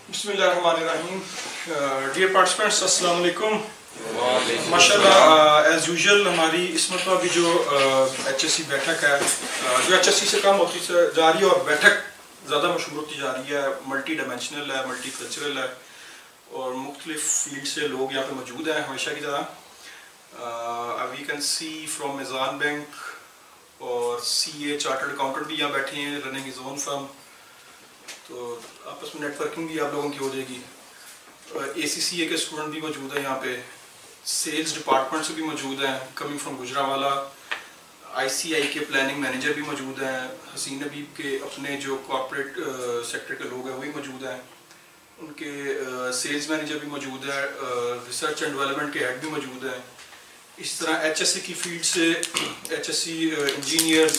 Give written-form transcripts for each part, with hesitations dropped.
Bismillahirrahmanirrahim. Dear participants, अस्सलाम वालेकुम. माशाल्लाह एज यूजुअल हमारी इस मरतबा भी जो HSE बैठक है जो HSE से कम होती जा रही है और बैठक ज़्यादा मशहूर होती जा रही है, मल्टी डायमेंशनल है, मल्टी कल्चरल है और मुख्तलिफ फील्ड से लोग यहाँ पे मौजूद हैं हमेशा की तरह. We can see from Meezan bank और CA चार्टर्ड अकाउंटेंट भी यहाँ बैठे हैं रनिंग हिज ओन फर्म, तो आपस में नेटवर्किंग भी आप लोगों की हो जाएगी. ACCA के स्टूडेंट भी मौजूद हैं यहाँ पे, सेल्स डिपार्टमेंट से भी मौजूद हैं कमिंग फ्रॉम गुजरावाला. ICI के प्लानिंग मैनेजर भी मौजूद हैं, हसीन नबीब के अपने जो कॉर्पोरेट सेक्टर के लोग हैं वही मौजूद हैं, उनके सेल्स मैनेजर भी मौजूद है, रिसर्च एंड डेवलपमेंट के हेड भी मौजूद हैं. इस तरह HSE की फील्ड से HSE इंजीनियर्स,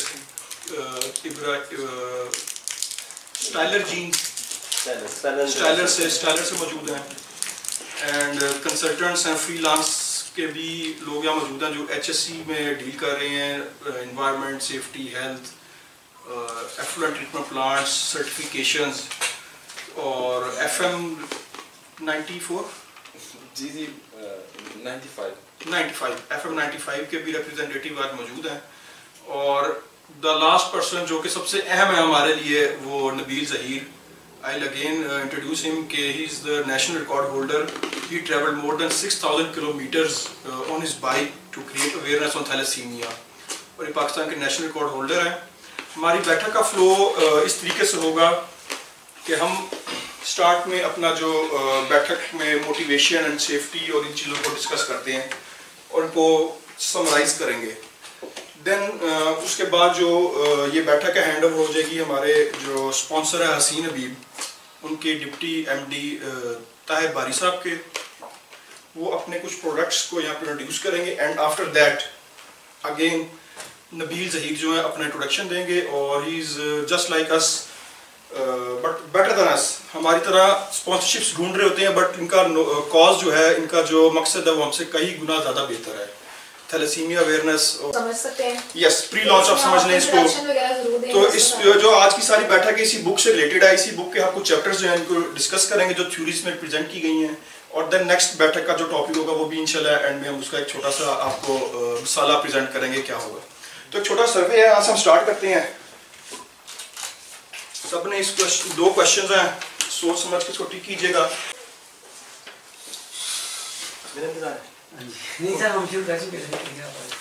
स्टाइलर से मौजूद हैं एंड कंसल्टेंट्स हैं, फ्रीलांस के भी लोग यहाँ मौजूद हैं जो HSE में डील कर रहे हैं, environment, safety, health, effluent treatment plants, certifications और FM 94 जी 95 FM 95 के भी रिप्रेजेंटेटिव आज मौजूद हैं. और द लास्ट पर्सन जो कि सबसे अहम है हमारे लिए वो Nabeel Zaheer. I'll again introduce him कि he is the national record holder. He traveled more than 6,000 kilometers on his bike to create awareness on thalassemia और ये पाकिस्तान के नेशनल रिकॉर्ड होल्डर हैं. हमारी बैठक का फ्लो इस तरीके से होगा कि हम स्टार्ट में अपना जो बैठक में मोटिवेशन एंड सेफ्टी और इन चीज़ों को डिस्कस करते हैं और इनको समराइज़ करेंगे. देन उसके बाद जो ये बैठक है हैंड ओवर हो जाएगी हमारे जो स्पॉन्सर है हसीन नबीब, उनके डिप्टी MD ताहिर बारी साहब के. वो अपने कुछ प्रोडक्ट्स को यहाँ पे इंट्रोड्यूस करेंगे and after that again Nabeel Zaheer जो है अपना इंट्रोडक्शन देंगे और he is just like us but better than us. हमारी तरह स्पॉन्सरशिप्स ढूंढ रहे होते हैं बट इनका कॉज जो है, इनका जो मकसद है वो हमसे कई गुना ज़्यादा बेहतर है. थैलेसीमिया अवेयरनेस समझ सकते हैं. यस, प्री लॉन्च आप समझ लें इसको. तो इस जो आज की सारी बैठक है इसी बुक से रिलेटेड है. इसी बुक के आप कुछ चैप्टर्स जो हैं इनको डिस्कस करेंगे जो थ्योरीज में प्रेजेंट की गई हैं और देन नेक्स्ट बैठक का जो टॉपिक होगा वो भी इंशाल्लाह एंड में हम उसका एक छोटा सा आपको मिसाला प्रेजेंट करेंगे क्या होगा. तो एक छोटा सर्वे है, आज हम स्टार्ट करते हैं. सबने इस दो क्वेश्चंस हैं, सोच समझ के छोटी कीजिएगा. नहीं सर, हम शुरू कर चुके हैं.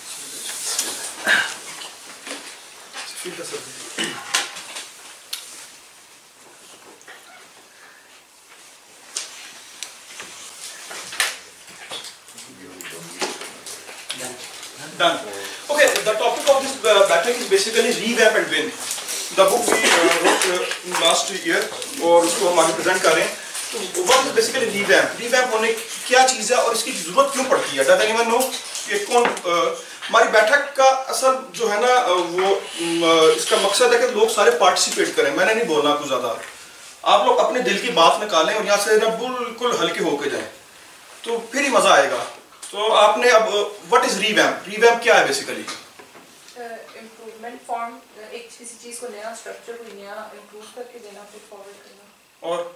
Done. Okay, the topic of this Baithak is basically revamp and win. The book we wrote last year और उसको हम आगे प्रेजेंट कर रहे हैं. तो what is basically revamp? Revamp होने क्या चीज़ है और इसकी ज़रूरत क्यों पड़ती है? Does anyone know? कि कौन हमारी बैठक का असल जो है ना वो इसका मकसद है कि लोग सारे पार्टिसिपेट करें. मैंने नहीं बोलना कुछ ज़्यादा, आप लोग अपने दिल की बात निकालें और यहाँ से ना बिल्कुल हल्के होके जाएं तो फिर ही मज़ा आएगा. तो आपने अब व्हाट इज रीवैम्प? रीवैम्प क्या है बेसिकली? इम्प्रूवमेंट फॉर्म, एक किसी चीज को नया स्ट्रक्चर को नया इंप्रूव करके देना, फिर फॉरवर्ड करना. और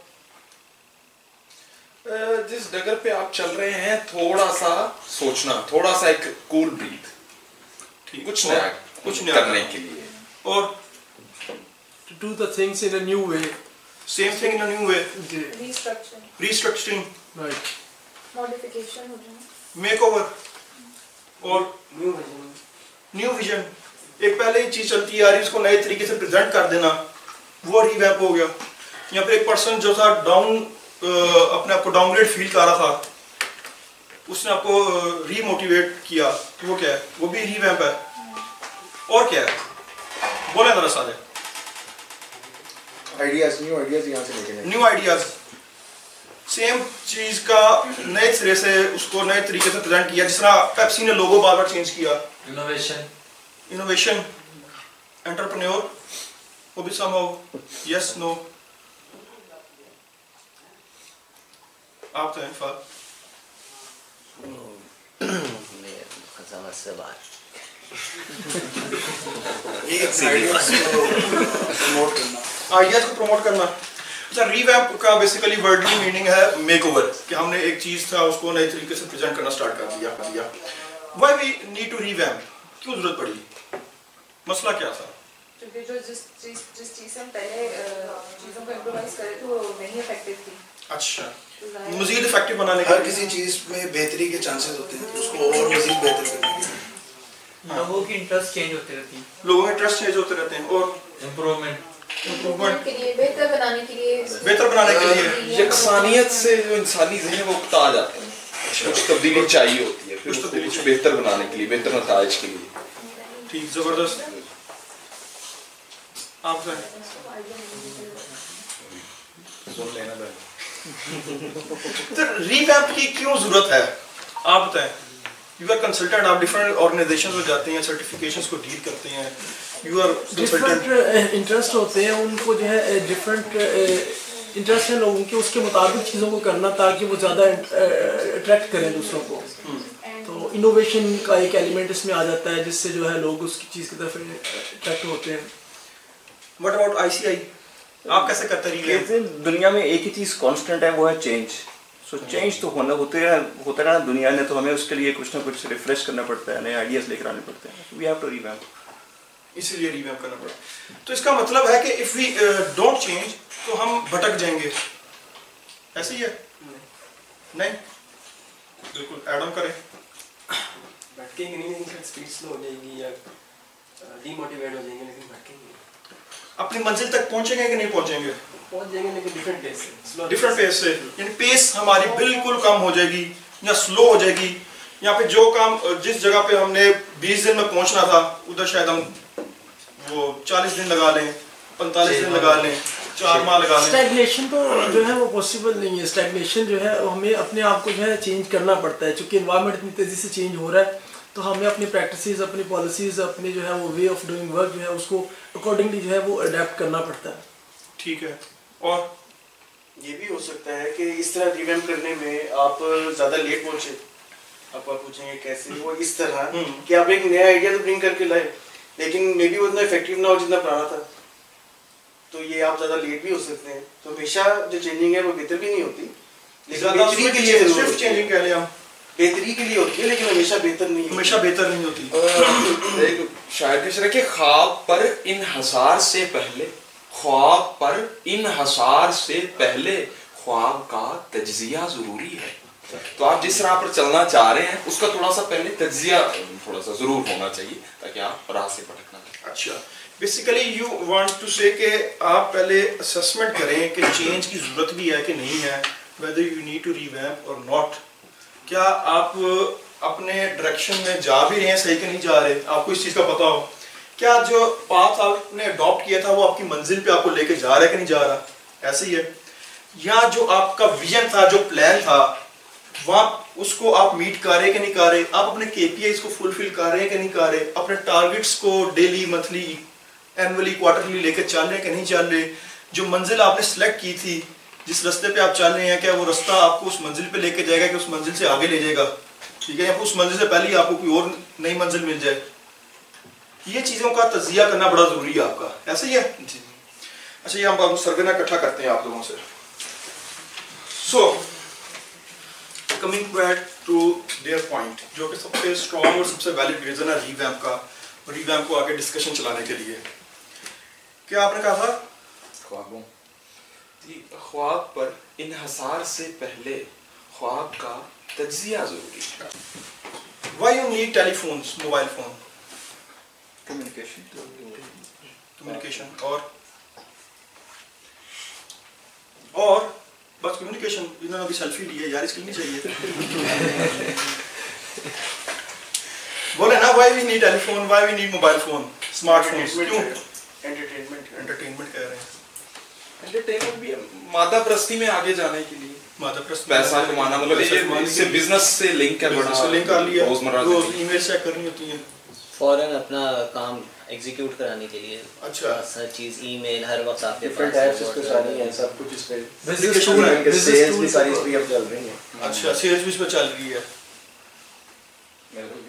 जिस डगर पे आप चल रहे हैं थोड़ा सा सोचना, थोड़ा सा एक कूल ब्रीथ, कुछ नया करने के लिए. और To do the things in a new way. Same thing in a new way. Restructuring. Right. Modification हो जाए. Makeover. और न्यू विजन. एक पहले ही चीज चलती आ रही इसको नए तरीके से प्रेजेंट कर देना, वो रिवैम्प हो गया. यहाँ पे एक पर्सन जो था डाउन अपने आप को डाउनग्रेड फील कर रहा था, उसने आपको रीमोटिवेट किया, तो वो क्या है? वो भी रिवैम्प है. और क्या है बोले जरा सारे आइडियाज, न्यू आइडियाज यहाँ से लेके न्यू आइडियाज. सेम चीज का नए सिरे से उसको नए तरीके से प्रेजेंट किया. जिस तरह पेप्सी ने लोगो बार बार चेंज किया. इनोवेशन एंटरप्रेन्योर वो भी समहाउ यस नो. आप तो हैं फाल से बाहर आइडियाज को प्रमोट करना. अच्छा, रीवैम्प का बेसिकली वर्डली मीनिंग है मेकओवर, कि हमने एक चीज़ था उसको नए तरीके से प्रेजेंट करना स्टार्ट कर दिया. Why we need to revamp? क्यों जरूरत पड़ी? मसला क्या था? क्योंकि जो जिस चीज़ से हम पहले चीज़ों को इम्प्रोवाइज करे थे वो नहीं इफेक्टिव थी. अच्छा, मज़ीद इफेक्टिव बनाने के हर किसी चीज़ में बेहतरी के चांसेस होते हैं, उसको और मज़ीद बेहतर करने के लिए लोगों की इंटरेस्ट चेंज होते रहती हैं, लोगों के इंटरेस्ट चेंज होते रहते हैं, और इम्प्रूवमेंट के लिए, बेहतर बनाने के लिए यकसानियत से जो इंसानी ज़हन है वो उकता आ जाता है. कुछ तब्दीली चाहिए होती है, फिर उसको कुछ बेहतर बनाने के लिए, बेहतर नताइज के लिए. ठीक, ज़बरदस्त. आप सुन लेना पहले. तो रीवैम्प की क्यों जरूरत है, आप बताएं. यू आर कंसल्टेंट, आप डिफरेंट ऑर्गेनाइजेशंस में जाते हैं, सर्टिफिकेशंस को डील करते हैं, यू आर डिफरेंट इंटरेस्ट होते हैं उनको, जो है डिफरेंट इंटरेस्ट है लोगों के, उसके मुताबिक चीज़ों को करना ताकि वो ज़्यादा अट्रैक्ट करें दूसरों को. तो इनोवेशन का एक एलिमेंट इसमें आ जाता है जिससे जो है लोग उसकी चीज़ की तरफ अट्रैक्ट होते हैं. व्हाट अबाउट ICI, आप कैसे करते हैं? दुनिया में एक ही चीज़ कांस्टेंट है, वो है चेंज. सो चेंज तो होता रहना दुनिया ने, तो हमें उसके लिए कुछ ना कुछ रिफ्रेश करना पड़ता है, नए आइडियाज़ लेकर आने पड़ते हैं. वी हैव टू रिवैम्प, इसीलिए रिवैम्प करना पड़ता है. तो इसका मतलब है कि इफ़ वी डोंट चेंज तो हम भटक जाएंगे, ऐसे ही है? नहीं, बिल्कुल ऐड ऑन करें. भटकेंगे नहीं, स्पीड स्लो हो जाएगी या डीमोटिवेट हो जाएंगे, लेकिन भटकेंगे. अपनी मंजिल तक पहुंचेंगे कि नहीं पहुंचेंगे? पहुंच जाएंगे, लेकिन डिफरेंट पेस से. डिफरेंट पेस से, यानी पेस हमारी बिल्कुल कम हो जाएगी या स्लो हो जाएगी. यहाँ पे जो काम जिस जगह पे हमने 20 दिन में पहुंचना था, उधर शायद हम वो 40 दिन लगा लें, 45 दिन लगा लें, 4 माह लगा लें. स्टैग्नेशन तो जो है वो पॉसिबल नहीं है. स्टैग्नेशन जो है हमें अपने आप को जो है चेंज करना पड़ता है, क्योंकि एनवायरनमेंट इतनी तेज़ी से चेंज हो रहा है. तो हमें अपनी प्रैक्टिसेस, अपनी पॉलिसीज़, अपनी जो है वो वे ऑफ डूइंग वर्क जो है उसको अकॉर्डिंगली जो है वो अडेप्ट करना पड़ता है. ठीक है. और ये भी हो सकता है कि इस तरह रिवैम्प करने में आप ज़्यादा लेट पहुंचे. आप पूछेंगे कैसे, वो इस तरह कि आप एक नया आइडिया तो ब्रिंग करके लाए, लेकिन मे बी वो इतना इफेक्टिव ना हो जितना पुराना था, तो ये आप ज़्यादा लेट भी हो सकते हैं. तो हमेशा जो चेंजिंग है वो बेहतर भी नहीं होती, लेकिन बेहतरी के लिए स्विफ्ट चेंजिंग कह लें हम, बेहतरी के लिए होती है, लेकिन हमेशा बेहतर नहीं, हमेशा बेहतर नहीं होती. एक शायर के शेर के ख्वाब पर इन्हसार से पहले, ख्वाब पर इन्हसार से पहले ख्वाब का तज्जिया जरूरी है. तो आप जिस राह पर चलना चाह रहे हैं उसका थोड़ा सा पहले तज्जिया थोड़ा सा जरूर होना चाहिए, ताकि आप राह से भटक ना जाए. अच्छा, बेसिकली यू वांट टू से कि आप पहले असेसमेंट करें कि चेंज की ज़रूरत भी है कि नहीं है, whether you need to revamp और नॉट. क्या आप अपने डायरेक्शन में जा भी रहे हैं सही कि नहीं जा रहे, आपको इस चीज़ का पता हो. क्या जो पाथ आपने अडॉप्ट किया था वो आपकी मंजिल पे आपको लेके जा रहा है कि नहीं जा रहा, ऐसे ही है. या जो आपका विजन था, जो प्लान था, वहाँ उसको आप मीट कर रहे कि नहीं कर रहे, आप अपने KPIs को फुलफिल कर रहे हैं कि नहीं कर रहे, अपने टारगेट्स को डेली, मंथली, एनुअली, क्वार्टरली लेके चल रहे हैं कि नहीं चल रहे. जो मंजिल आपने सेलेक्ट की थी, जिस रास्ते पे आप चल रहे हैं, क्या वो रास्ता आपको उस मंजिल पे लेके जाएगा कि उस मंजिल से आगे ले जाएगा, ठीक है, या उस मंजिल से पहले ही आपको कोई और नई मंजिल मिल जाए. ये चीज़ों का तजिया करना बड़ा ज़रूरी है आपका, ऐसे ही है. अच्छा, ये हम सरगना इकट्ठा करते हैं आप लोगों से. So coming back to their point, जो कि सबसे स्ट्रॉन्ग और सबसे वैलिड रीज़न है रीवैम्प का, और रीवैम्प को आगे डिस्कशन चलाने के लिए. क्या आपने कहा था? ख्वाबों जी, ख्वाब पर इन्हसार से पहले ख्वाब का तज्जिया जरूरी है. Why you need telephones, mobile phone? Communication और बस कम्युनिकेशन. इन्होंने अभी सेल्फी ली है यार, इसके नहीं चाहिए. बोले ना, why we need telephone, why we need mobile phone, smartphones, क्यों? एंटरटेनमेंट कह रहे हैं. एंटरटेनमेंट भी मादा प्रस्ती में आगे जाने के लिए, मादा प्रस्ती, पैसा कमाना, मतलब ये इससे बिजनेस से लिंक है, बड़ा लिंक कर लिया, रोजमर्रा रोज ईमेल चेक करनी होती है, फौरन अपना काम एग्जीक्यूट कराने के लिए. अच्छा, हर चीज ईमेल हर वक्त आपके डिफरेंट ऐप्स इसके सारी हैं, सब कुछ इस पे सेल्स भी सारी इस पे अब चल रही हैं. अच्छा, सेल्स भी इस पे चल रही है.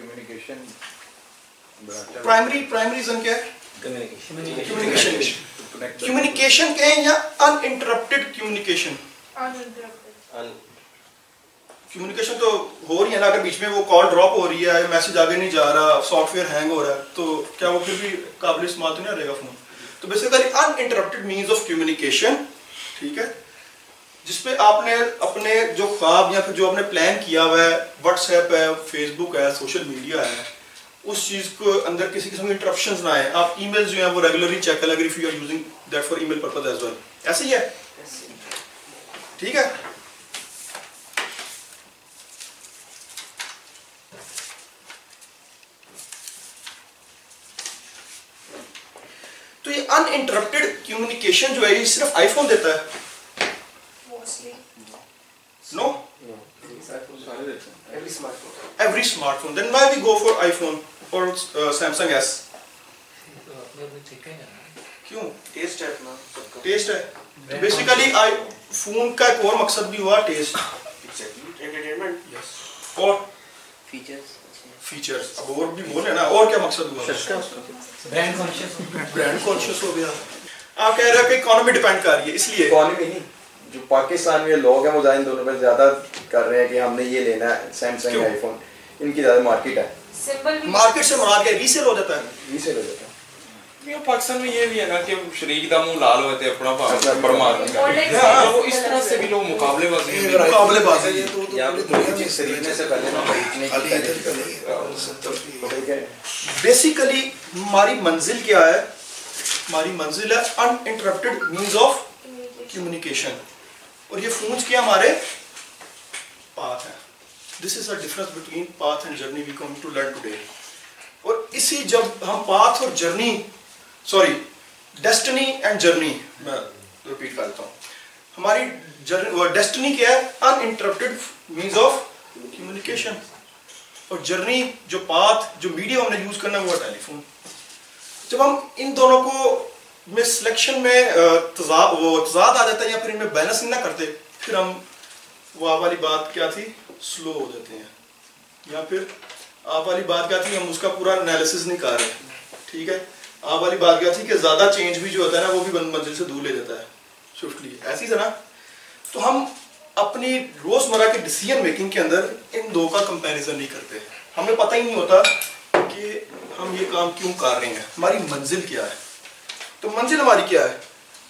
कम्युनिकेशन प्राइमरी रीजन क्या है? कम्युनिकेशन. कम्युनिकेशन कहें या अनइंटरप्टेड कम्युनिकेशन? कम्युनिकेशन तो हो रही है ना, अगर बीच में वो कॉल ड्रॉप हो रही है, मैसेज आगे नहीं जा रहा, सॉफ्टवेयर हैंग हो रहा है, तो क्या वो फिर भी काबिल इस्तेमाल तो नहीं रहेगा फ़ोन? तो basically uninterrupted means of communication, ठीक है, जिसपे आपने अपने जो ख्वाब या फिर जो आपने प्लान किया हुआ है, व्हाट्सएप है, फेसबुक है, सोशल मीडिया है, उस चीज़ को अंदर किसी किस्म की इंटरप्शंस ना आए। आप ईमेल्स जो हैं वो रेगुलरली चेक करें अगर if you are using that for email purpose as well. ऐसे ही है, ठीक है। तो ये अनइंटरप्टेड कम्युनिकेशन जो है ये सिर्फ आईफोन देता है? No, every smartphone. Then why we go for iPhone or Samsung S? क्यों? टेस्ट है अपना सबका। टेस्ट है। तो बेसिकली आईफोन का एक और मकसद भी हुआ टेस्ट, एंटरटेनमेंट। यस, और फीचर्स। अब और भी बोले ना, और क्या मकसद हुआ? ब्रांड कॉन्शियस हो गया। आप कह रहे हो कि इकोनॉमी डिपेंड कर रही है, इसलिए इकोनॉमी नहीं, जो पाकिस्तान में लोग हैं वो इन दोनों पर ज्यादा कर रहे हैं कि हमने ये लेना है, सैमसंग आईफोन, इनकी ज्यादा मार्केट है। मार्केट से मुराद क्या, रीसेल हो जाता है? रीसेल हो जाता है। पाकिस्तान में ये भी है ना कि शरीक दा मुंह लाल होते अपना बरमार वो इस तरह से भी लोग मुकाबलेबाजी या कोई चीज खरीदने से पहले ना खरीदने की बेसिकली हमारी मंजिल क्या है? हमारी मंजिल है अनइंटरप्टेड मींस ऑफ कम्युनिकेशन, और ये फोन्स क्या हमारे पाथ है। This is a difference between path and journey we come to learn today. और इसी जब हम पाथ और journey, sorry destiny and journey, मैं रिपीट करता हूँ, हमारी डेस्टिनी क्या है? अनइंटरप्टेड मींस ऑफ कम्युनिकेशन, और जर्नी जो पाथ जो मीडियम हमने यूज करना है वो टेलीफोन। जब हम इन दोनों को में सिलेक्शन में तजाद आ जाता है या फिर इनमें बैलेंस नहीं ना करते, फिर हम वो आप वाली बात क्या थी, स्लो हो जाते हैं, या फिर आप वाली बात क्या थी, हम उसका पूरा एनालिसिस नहीं कर रहे, ठीक है। आप वाली बात क्या थी कि ज़्यादा चेंज भी जो होता है ना वो भी मंजिल से दूर ले जाता है स्विफ्टली, ऐसी है ना। तो हम अपनी रोज़मर्रा के डिसीजन मेकिंग के अंदर इन दो का कंपैरिजन नहीं करते, हमें पता ही नहीं होता कि हम ये काम क्यों कर रहे हैं, हमारी मंजिल क्या है। तो मंजिल हमारी क्या है?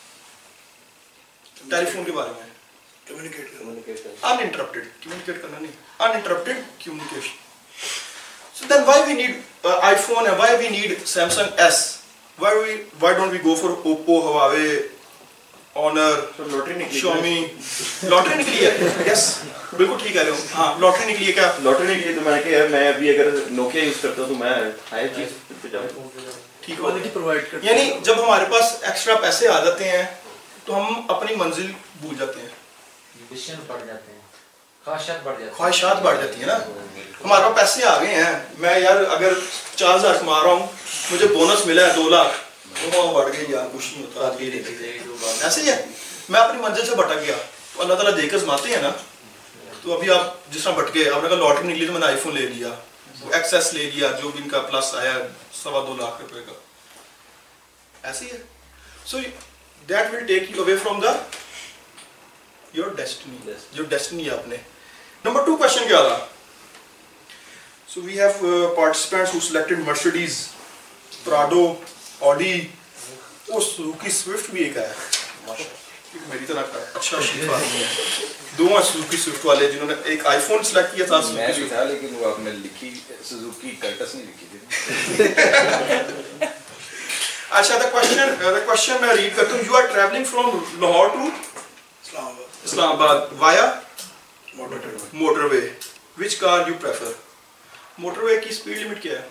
टेलीफोन के बारे में कम्युनिकेट, अनइंटरप्टेड कम्युनिकेट करना नहीं, uninterrupted communication. So then why we need iPhone and why we need Samsung S? Why don't we go for Oppo, Huawei, Honor, Xiaomi? Lottery निकली है, यस बिल्कुल ठीक कह रहे हो। हाँ लॉटरी निकली है। क्या लॉटरी निकली? तो मैंने कहा मैं अभी अगर नोकिया यूज करता तो मैं हाई चीज पे जाऊँ, ठीक क्वालिटी प्रोवाइड करते हैं। यानी जब हमारे पास एक्स्ट्रा पैसे आ जाते हैं तो हम अपनी मंजिल भूल जाते हैं, विजन बढ़ जाते हैं, ख्वाहिशात बढ़ जाती है ना। हमारे पास पैसे आ गए हैं, मैं यार अगर 4000 कमा रहा हूँ, मुझे बोनस मिला है 2 लाख, वो बढ़ गई यार, कुछ नहीं होता, ऐसे ही है। मैं अपनी मंजिल से भटक गया तो अल्लाह ताला देकर आजमाते हैं ना। तो अभी आप जिस तरह भटके, आपने कहा लॉटरी निकली तो मैंने आईफोन ले लिया, एक्सेस ले लिया, जो भी इनका प्लस आया 2.25 लाख रुपए का, ऐसे ही है। So that will take you away from the your destiny, जो डेस्टिनी है अपने। नंबर 2 क्वेश्चन क्या था? So we have participants who selected Mercedes, Prado, Audi और सुजुकी स्विफ्ट भी एक है, मेरी तरह का अच्छा शिफा। 2 सुजुकी स्विफ्ट वाले जिन्होंने एक आईफोन सिलेक्ट किया था, मैं भी था, लेकिन वो आपने लिखी सुजुकी कर्टस नहीं लिखी थी। अच्छा, द क्वेश्चन मैं रीड करता हूँ। You are travelling from Lahore to Islamabad via motorway, which car you prefer? Motorway की स्पीड लिमिट क्या है?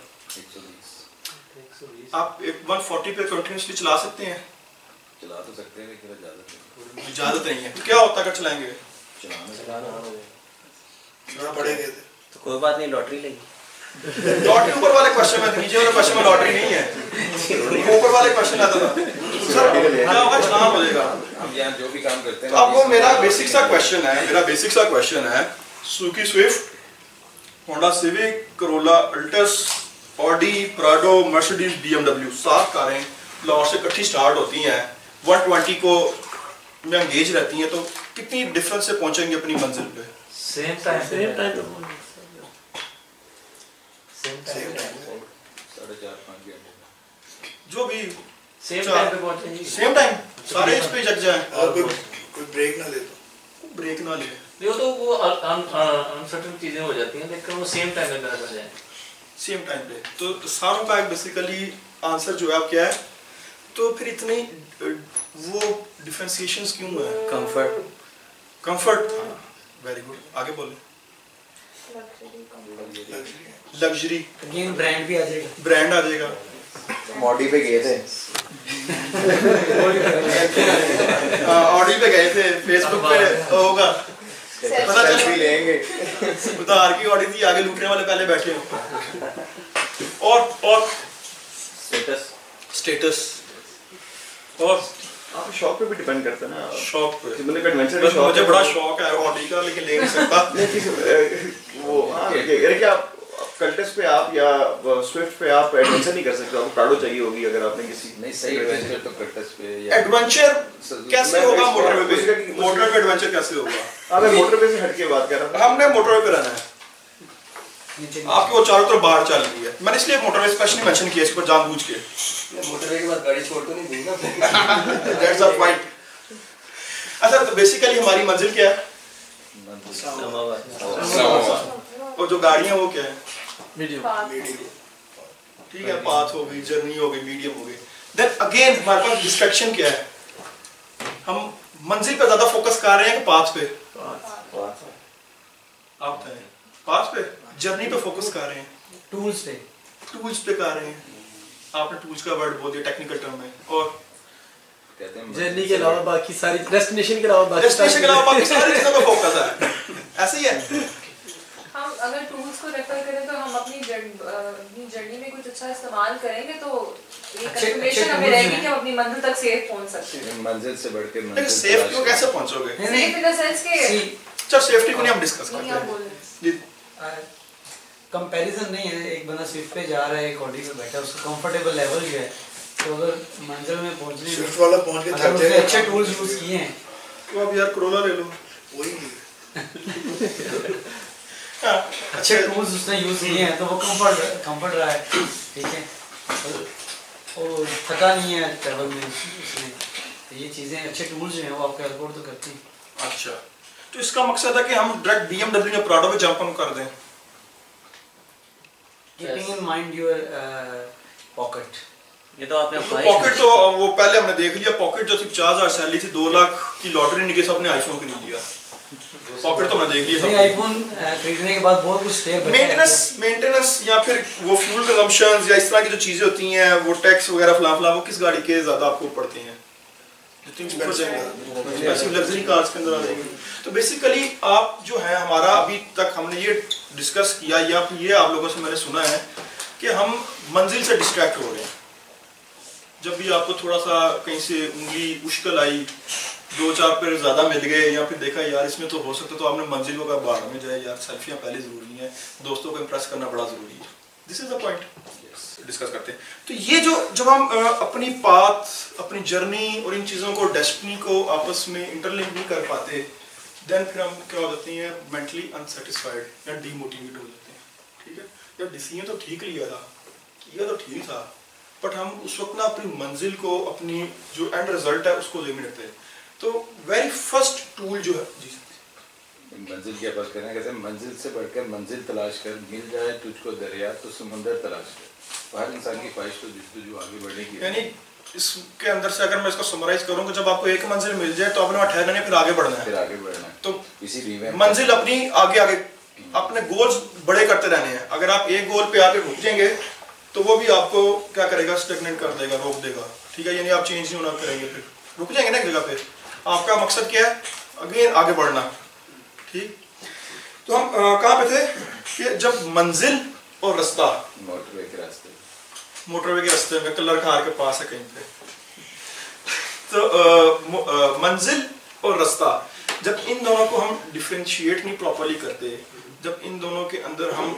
120। आप 140 पे कंटिन्यूसली चला सकते हैं? चला तो सकते हैं, लेकिन इजाजत नहीं है। क्या होता अगर चलाएंगे? चलाना पड़ेगा। तो कोई बात नहीं, लॉटरी लेगी। लॉटरी ऊपर वाले क्वेश्चन में, नीचे वाले क्वेश्चन में लॉटरी नहीं है, ऊपर वाले क्वेश्चन आता था सर क्या होगा, चलान हो जाएगा। हम यहाँ जो भी काम करते हैं, तो अब वो मेरा बेसिक सा क्वेश्चन है, Suzuki Swift, Honda Civic, Corolla Altis, Audi, Prado, Mercedes, BMW, 7 कारें लाहौर से इकट्ठी स्टार्ट होती हैं, 120 को में एंगेज रहती हैं तो कितनी डिफरेंस से पहुंचेंगे अपनी मंजिल पे? सेम टाइम 4.5 घंटे जो भी सेम टाइम पे पहुंचेंगे, सेम टाइम सारे इस पे जग जाए और कोई ब्रेक ना ले तो ब्रेक ना ले। देखो तो वो अनसर्टन चीजें हो जाती हैं लेकिन वो सेम टाइम में कर जाए सेम टाइम पे। तो सारों का बेसिकली आंसर जो है आप क्या है, तो फिर इतनी वो डिफरेंशिएशंस क्यों है? कंफर्ट वेरी गुड, आगे बोले। लग्जरी अगेन ब्रांड भी आ जाएगा, ब्रांड आ जाएगा। मॉडी पे गए थे ऑडी पे गए थे, फेसबुक पे होगा पता चल लेंगे उधार की ऑडी थी, आगे लूटने वाले पहले बैठे हो। और स्टेटस और आप शॉप पे भी डिपेंड करता है ना, शॉप पे मतलब एडवेंचर का शौक मुझे बड़ा शौक है ऑडी का लेकिन ले नहीं सकता। वो यार क्या कल्टस पे आप या स्विफ्ट पे आप एडवेंचर नहीं कर सकते, आपको प्राडो चाहिए होगी अगर आपने किसी नहीं सही एडवेंचर तो कल्टस पे एडवेंचर कैसे होगा मोटरवे पे? मोटरवे पे एडवेंचर कैसे होगा? हाँ मैं मोटरवे से हटके बात कर रहा हूँ। हमने मोटरवे पे रहना है, आपकी वो चारों तरफ बाहर चल रही है। मैंने इसलिए मोटरवे स्पेशली मेंशन किया इसको जानबूझ के। मोटरवे के बाद गाड़ी छोड़ तो नहीं दूंगा। That's a point. अच्छा तो बेसिकली हमारी मंजिल क्या है? और जो गाड़ियां वो क्या है? मीडियम। ठीक है, पाथ हो गई, जर्नी हो गई, मीडियम हो गई। देन अगेन हमारे पास डिस्ट्रैक्शन क्या है? हम मंजिल पे ज्यादा फोकस कर रहे हैं कि पाथ पे? आप बताएं, पाथ पे, जर्नी पे फोकस कर रहे हैं, टूल्स पे कर रहे हैं। आपने टूल्स का वर्ड बोल दिया टेक्निकल टर्म में। और जर्नी के अलावा बाकी सारी डेस्टिनेशन के अलावा बाकी सारी चीजों पे फोकस है। ऐसे ही है। हम अगर टूल्स को रेफर करें तो हम अपनी जर्नी में कुछ अच्छा इस्तेमाल करेंगे तो ये कंफर्मेशन हमें रहेगी कि हम अपनी मंजिल तक सेफ पहुंच सकते हैं। मंजिल से बढ़कर लेकिन सेफ क्यों कैसे पहुंचोगे? सेफ इन द सेंस के चल सेफ्टी को नहीं हम डिस्कस करते हैं। कंपैरिजन नहीं है, एक बंदा स्विफ्ट पे जा रहा है, एक ऑडी पे बैठा है, उसका कंफर्टेबल लेवल जो है, तो अगर मंजिल में पहुंचने स्विफ्ट वाला पहुंच के थक जाएगा। अच्छे टूल्स यूज किए हैं तो अब यार कोरोना ले लो, वही अच्छे टूल्स उसने यूज किए हैं तो वो कंफर्ट रहा है, ठीक है, और थका नहीं है ट्रैवल में उसने। तो ये चीजें अच्छे टूल्स जो हैं वो आपको हेल्प तो करती हैं। अच्छा तो इसका मकसद है कि हम डायरेक्ट BMW या प्राडो पे जंप ऑन कर दें, keeping in mind your pocket. ये तो आपने पॉकेट तो वो पहले हमने देख लिया, पॉकेट जो थी 50,000 सैलरी थी, 2 लाख की लॉटरी निकली, सबने आईफोन खरीद लिया। पॉकेट तो हमने देख लिया। आईफोन खरीदने के बाद बहुत कुछ सेव मेंटेनेंस या फिर वो फ्यूल कंजम्पशन या इस तरह की जो चीजें होती हैं, वो टैक्स वगैरह फला वो किस गाड़ी के ज्यादा आपको पड़ते हैं? लग्जरी कार्स के अंदर आ जाएंगे। तो बेसिकली आप जो है हमारा अभी तक हमने ये डिस्कस किया या ये आप लोगों से मैंने सुना है कि हम मंजिल से डिस्ट्रैक्ट हो रहे हैं। जब भी आपको थोड़ा सा कहीं से उंगली मुश्किल आई, 2-4 पेड़ ज़्यादा मिल गए या फिर देखा यार इसमें तो हो सकता, तो आपने मंजिल को अगर बाहर में जाए यार सेल्फियाँ पहले ज़रूरी हैं, दोस्तों को इम्प्रेस करना बड़ा ज़रूरी है। This is the point discuss करते हैं। तो ये जो जब हम अपनी पाथ, अपनी जर्नी और इन चीज़ों को, डेस्टिनी को आपस में इंटरलिंक नहीं कर पाते, देन फिर हम क्या हो जाते हैं, मेंटली अनसेटिस्फाइड या डीमोटिवेट हो जाते हैं। ठीक है, यार डिसीजन तो ठीक लिया था, किया तो ठीक था, बट हम उस वक्त ना अपनी मंजिल को, अपनी जो एंड रिजल्ट है उसको देख नहीं रखते। तो वेरी फर्स्ट टूल जो है जी मंजिल के पास करना, कहते हैं मंजिल से बढ़कर मंजिल तलाश कर, मिल जाए तुझको दरिया तो समुंदर तलाश कर। हर इंसान की ख्वाहिश तो जो आगे बढ़ने की, यानी इसके अंदर से अगर मैं इसको समराइज करूँ कि जब आपको एक मंजिल मिल जाए तो आपने वहाँ ठहरना नहीं, फिर आगे बढ़ना है। फिर आगे बढ़ना है। तो इसी रिवैम्प मंजिल अपनी आगे अपने गोल्स बड़े करते रहने हैं। अगर आप एक गोल पे आके रुक जाएंगे तो वो भी आपको क्या करेगा, स्टेगनेट कर देगा, रोक देगा। ठीक है, यानी आप चेंज नहीं होना करेंगे, फिर रुक जाएंगे ना एक जगह पे। आपका मकसद क्या है, अगेन आगे बढ़ना। ठीक, तो हम कहाँ पे थे कि जब मंजिल और रास्ता, मोटरवे के रास्ते में कलर खार के पास है कहीं पे, तो मंजिल और रास्ता, जब इन दोनों को हम डिफरेंशिएट नहीं प्रॉपरली करते, जब इन दोनों के अंदर हम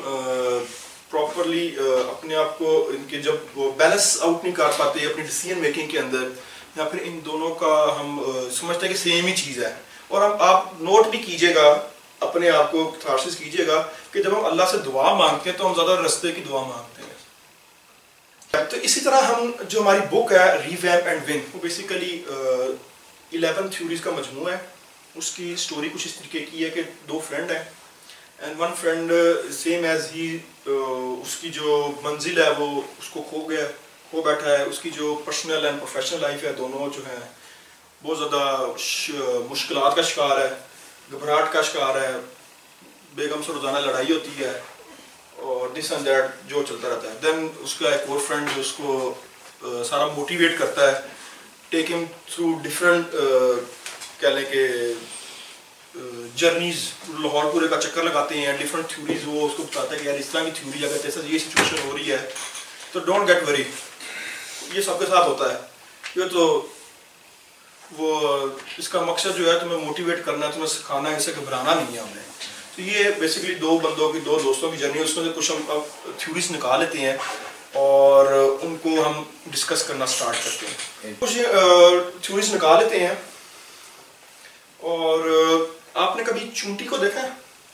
प्रॉपरली अपने आप को इनके जब वो बैलेंस आउट नहीं कर पाते अपनी डिसीजन मेकिंग के अंदर, یا پھر ان دونوں کا ہم سمجھتے ہیں کہ سیم ہی چیز ہے. اور ہم آپ نوٹ بھی کیجئے گا, اپنے آپ کو تھارسس کیجئے گا کہ جب ہم اللہ سے دعا مانگتے ہیں تو ہم زیادہ رستے کی دعا مانگتے ہیں. تو اسی طرح ہم جو ہماری بک ہے ریویمپ اینڈ ون, وہ بیسیکلی 11 تھیوریز کا مجموعہ ہے. اس کی سٹوری کچھ اس طریقے کی ہے کہ 2 فرینڈ ہیں, and one friend same as he, اس کی جو منزل ہے وہ اس کو کھو بیٹھا ہے. اس کی جو پرسنل اینڈ پروفیشنل لائف ہے دونوں جو ہیں بہت زیادہ مشکلات کا شکار ہے, گھبراہٹ کا شکار ہے, بیگم سے روزانہ لڑائی ہوتی ہے اور دس اینڈ دیٹ جو چلتا رہتا ہے. دین اس کا ایک اور فرینڈ جو اس کو سارا موٹیویٹ کرتا ہے, ٹیک ہم تھرو ڈفرینٹ کہہ لیں کہ جرنیز, لاہور پورے کا چکر لگاتے ہیں, ڈفرینٹ تھیوریز وہ اس کو بتاتا ہے کہ یار اس طرح کی تھیوری اگر جیسا یہ سچویشن ہو رہی ہے تو ڈونٹ گیٹ وری, یہ سب کے ساتھ ہوتا ہے. یہ تو وہ اس کا مقصد جو ہے تمہیں موٹیویٹ کرنا ہے, تمہیں سکھانا ہے, اسے گھبرانا نہیں ہے ہم نے. تو یہ بیسیکلی 2 بندوں کی 2 دوستوں کی جرنی ہے. اس میں سے کچھ ہم اب تھیوریز نکال لیتے ہیں اور ان کو ہم ڈسکس کرنا سٹارٹ کرتے ہیں. کچھ تھیوریز نکال لیتے ہیں. اور آپ نے کبھی چونٹی کو دیکھا ہے؟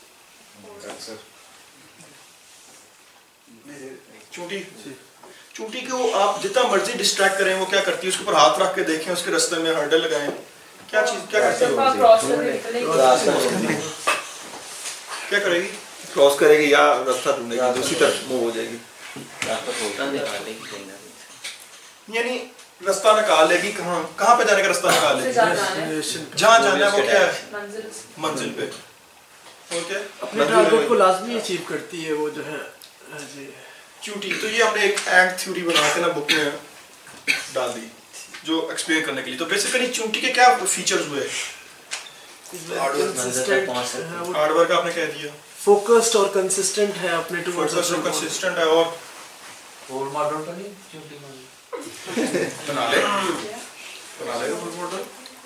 چونٹی کو آپ جتنا مرضی ڈسٹریکٹ کریں وہ کیا کرتی ہے, اس کے اوپر ہاتھ رکھ کے دیکھیں, اس کے رستے میں ہرڈل لگائیں, کیا کرتی ہے, کیا کرے گی, کراس کرے گی یا راستہ ڈھونڈے گی, دوسری طرف موو ہو جائے گی. یعنی راستہ نکال لے گی, کہاں پہ جانے کا راستہ نکال لے گی, جہاں جانا ہے وہ کیا ہے, منزل پہ. اپنے ٹارگٹ کو لازمی اچیو کرتی ہے وہ جو ہے چونٹی. تو یہ ہم نے ایک اینڈ تھیوری بنا کے نا بک میں ڈال دی جو ایکسپلین کرنے کے لیے. تو بیسیکلی چونٹی کے کیا فیچرز ہوئے, ہارڈ ورک آپ نے کہہ دیا, فوکسڈ اور کنسسٹنٹ ہے اپنے ٹورڈز, فوکسڈ اور کنسسٹنٹ ہے, اور رول ماڈل تو نہیں چونٹی بنا لے رول ماڈل.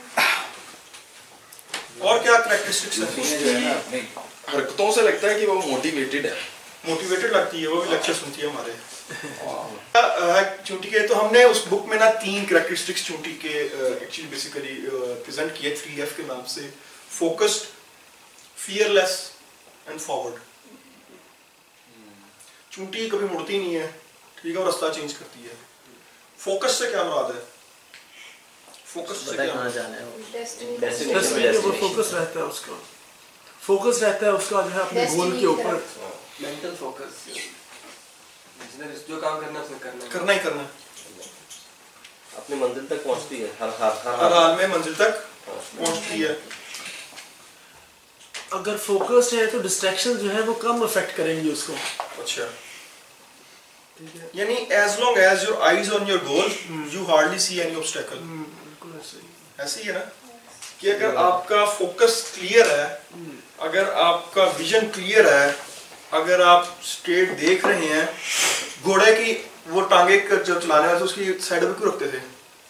اور کیا کریکٹرسٹکس ہیں, حرکتوں سے لگتا ہے کہ وہ موٹیویٹڈ ہے, موٹیویٹڈ لگتی ہے, وہ بھی لیکچر سنتی ہے ہمارے چونٹی کے. تو ہم نے اس بک میں نا 3 کریکٹرسٹکس چونٹی کے ایکچولی بیسیکلی پریزنٹ کیے 3F کے نام سے: focused, fearless and forward. چونٹی کبھی مڑتی نہیں ہے, ٹھیک ہے, اور راستہ چینج کرتی ہے. فوکس سے کیا مراد ہے, فوکس سے کیا جانا ہے, فوکس رہتا ہے اس کا, فوکس رہتا ہے اس کا جو ہے اپنے گول کے اوپر, مینٹل فوکس, جو کام کرنا ہے کرنا ہی کرنا, اپنی منزل تک پہنچتی ہے, ہر حال میں منزل تک پہنچتی ہے. اگر فوکسڈ ہے تو ڈسٹریکشن جو ہے وہ کم افیکٹ کریں گی اس کو. اچھا, یعنی as long as your eyes on your goal you hardly see any obstacle. ایسے ہی ہے نا کہ اگر آپ کا فوکس کلیئر ہے, اگر آپ کا ویژن کلیئر ہے, اگر آپ اسٹریٹ دیکھ رہے ہیں, گھوڑے کی وہ ٹانگیں جو چلانے والے اس کی سائڈ پہ کیوں رکھتے تھے,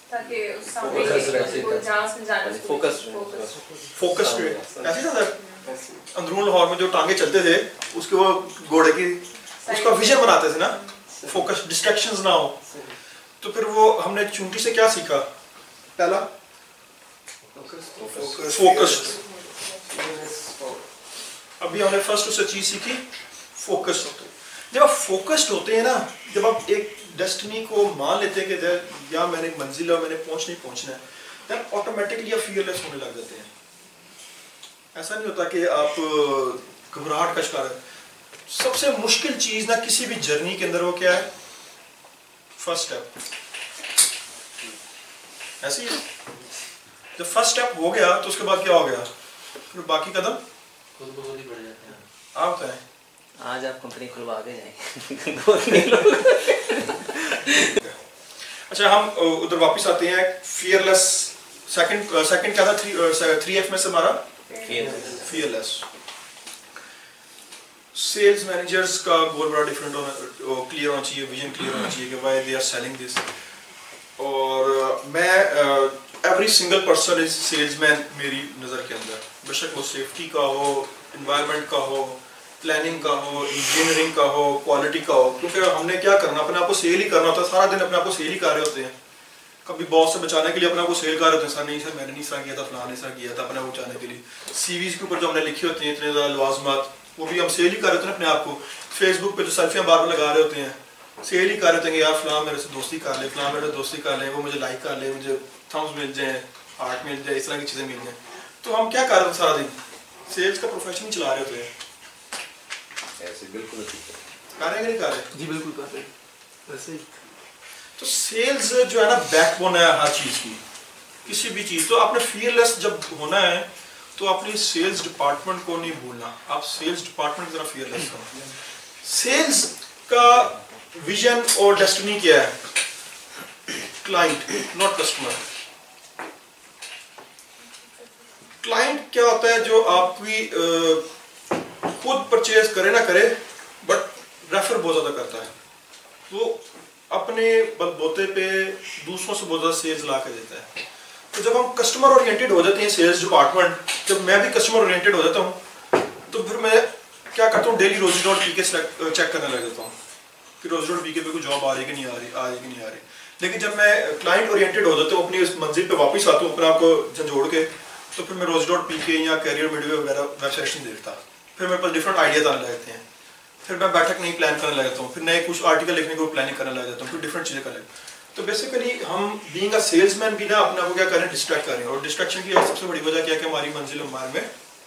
فوکس ایسے ہی تھا. اندرون لاہور میں جو ٹانگیں چلتے تھے اس کے وہ گھوڑے کی اس کا ویژن بناتے تھے نا, فوکس, ڈسٹریکشنز نہ ہو. تو پھر وہ ہم نے چونٹی سے کیا سیکھا, پہلا فوکسڈ, ابھی ہم نے فرسٹ اس سے چیز سیکھی فوکسڈ. جب آپ فوکسڈ ہوتے ہیں نا, جب آپ ایک ڈیسٹنی کو مان لیتے ہیں کہ یا میں نے منزل ہے, میں نے پہنچنا ہے, دین آٹومیٹکلی آپ فیئر لیس ہونے لگ جاتے ہیں. ایسا نہیں ہوتا کہ آپ گھبراہٹ کا شکار ہے. سب سے مشکل چیز نا کسی بھی جرنی کے اندر وہ کیا ہے, فرسٹ اسٹیپ. ایسے ہی جب فرسٹ اسٹیپ ہو گیا تو اس کے بعد کیا ہو گیا, پھر باقی قدم خود بخود ہی بڑھ جاتے ہیں. آپ کہیں آج آپ کمپنی کھلوا کے جائیں. اچھا, ہم ادھر واپس آتے ہیں. فیئر لیس, سیکنڈ کیا تھا 3F میں سے ہمارا فیئر لیس. سیلز مینیجرز کا گول بڑا ڈفرینٹ ہونا, کلیئر ہونا چاہیے, ویژن کلیئر ہونا چاہیے کہ why they are selling this. اور میں every single person is salesman میری نظر کے اندر, بے شک وہ سیفٹی کا ہو, انوائرمنٹ کا ہو, پلاننگ کا ہو, انجینئرنگ کا ہو, کوالٹی کا ہو. کیونکہ ہم نے کیا کرنا, اپنے آپ کو سیل ہی کرنا ہوتا ہے, سارا دن اپنے آپ کو سیل ہی کر رہے ہوتے ہیں. کبھی باس سے بچانے کے لیے اپنا کو سیل کر رہے ہوتے ہیں, سر نہیں سر میں نے نہیں اس طرح کیا تھا, فلاں نے اس طرح کیا تھا, اپنا وہ بچانے کے لیے. سی ویز کے اوپر جو ہم نے لکھے ہوتے ہیں اتنے زیادہ لوازمات, وہ بھی ہم سیل ہی کر رہے ہوتے ہیں اپنے آپ کو. فیس بک پہ جو سیلفیاں بار بار لگا رہے ہوتے ہیں, سیل ہی کر رہے ہوتے ہیں کہ یار فلاں میرے سے دوستی کر لے, فلاں میرے سے دوستی کر لے, وہ مجھے لائک کر لے, مجھے تھمز مل جائیں, ہارٹ مل جائے, اس طرح کی چیزیں مل جائیں. تو ہم کیا کر رہے ہیں سارا دن, سیلز کا پروفیشن ہی چلا رہے ہوتے ہیں. ایسے بالکل کر رہے ہیں کہ نہیں کر رہے؟ جی بالکل کر رہے ہیں ویسے ہی. تو سیلز جو ہے نا بیک بون ہے ہر چیز کی, کسی بھی چیز. تو آپ نے فیئر لیس جب ہونا ہے تو اپنی سیلز ڈپارٹمنٹ کو نہیں بھولنا, آپ سیلز ڈپارٹمنٹ کی طرف فیئر لیس ہو. سیلز کا ویژن اور ڈیسٹنی کیا ہے؟ Client not customer. کلائنٹ کیا ہوتا ہے جو آپ کی خود پرچیز کرے نہ کرے بٹ ریفر بہت زیادہ کرتا ہے, وہ اپنے بلبوتے پہ دوسروں سے بہت زیادہ سیلز لا کے دیتا ہے. تو جب ہم کسٹمر اورینٹیڈ ہو جاتے ہیں سیلز ڈپارٹمنٹ, جب میں بھی کسٹمر اورینٹیڈ ہو جاتا ہوں تو پھر میں کیا کرتا ہوں, ڈیلی روزی ڈاٹ پی کے چیک کرنے لگ جاتا ہوں کہ روزی ڈاٹ پی کے پہ کوئی جاب آ رہی ہے کہ نہیں آ رہی, آ رہی کہ نہیں آ رہی. لیکن جب میں کلائنٹ اورینٹیڈ ہو جاتا ہوں, اپنی اس منزل پہ واپس آتا ہوں اپنے آپ کو جھنجھوڑ کے, تو پھر میں روزی ڈاٹ پی کے یا کیریئر میڈوے وغیرہ ویب سائٹس نہیں دیکھتا. پھر میرے پاس ڈفرنٹ آئیڈیاز آنے لگتے ہیں, پھر میں بیٹھک نہیں پلان کرنے لگ جاتا ہوں, پھر نئے کچھ آرٹیکل لکھنے کو پلاننگ کرنے لگ جاتا ہوں, پھر ڈفرنٹ چیزیں کرنے. تو بیسیکلی ہم بینگ اے سیلس مین بھی نا اپنے آپ کو کیا کریں, ڈسٹریکٹ کریں. اور ڈسٹریکشن کی سب سے بڑی وجہ کیا ہے کہ ہماری منزل ہمارے میں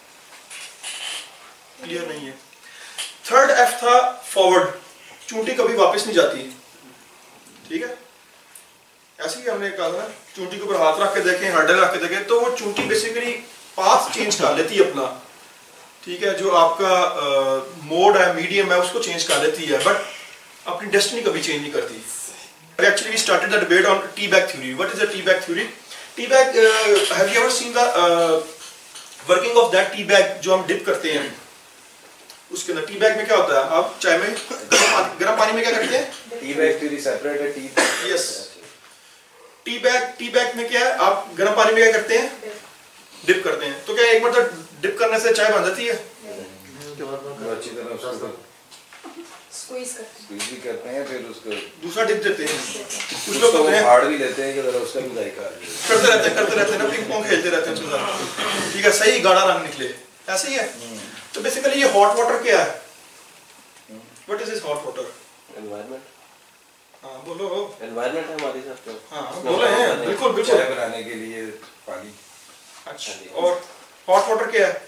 کلیئر نہیں ہے. تھرڈ ایف تھا فارورڈ. چونٹی کبھی واپس نہیں جاتی, ٹھیک ہے, ایسے ہی ہم نے کہا تھا چونٹی کے اوپر ہاتھ رکھ کے دیکھیں, ہرڈل رکھ کے دیکھیں, تو وہ چونٹی بیسیکلی پاتھ چینج کر لیتی ہے اپنا, ٹھیک ہے, جو آپ کا موڈ ہے, میڈیم ہے, اس کو چینج کر لیتی ہے, بٹ اپنی ڈیسٹنی کبھی چینج نہیں کرتی. Actually we started the debate on tea bag theory. What is the tea bag theory? Tea bag, have you ever seen the working of that tea bag جو ہم dip کرتے ہیں اس کے اندر. T bag میں کیا ہوتا ہے, آپ چائے میں گرم پانی میں کیا کرتے ہیں, ٹی بیگ تھیوری سیپریٹ ہے. ٹی یس, ٹی بیگ میں کیا ہے, آپ گرم پانی میں کیا کرتے ہیں, ڈپ کرتے ہیں. تو کیا ایک مرتبہ ڈپ کرنے سے چائے بن جاتی ہے؟ اچھی طرح سکویز بھی کرتے ہیں, پھر اس کو دوسرا ڈپ دیتے ہیں. کچھ لوگ ہارڈ بھی لیتے ہیں کہ ذرا اس کا بھی ذائقہ کرتے رہتے ہیں نا, پنگ پونگ کھیلتے رہتے ہیں اس کے ساتھ, ٹھیک ہے, صحیح گاڑا رنگ نکلے, ایسے ہی ہے. تو بیسیکلی یہ ہاٹ واٹر کیا ہے, what is this hot water? Environment. ہاں بولو, انوائرمنٹ ہے ہمارے ساتھ. ہاں بولے ہیں, بالکل بالکل, چائے بنانے کے لیے پانی. اچھا, اور ہاٹ واٹر کیا ہے؟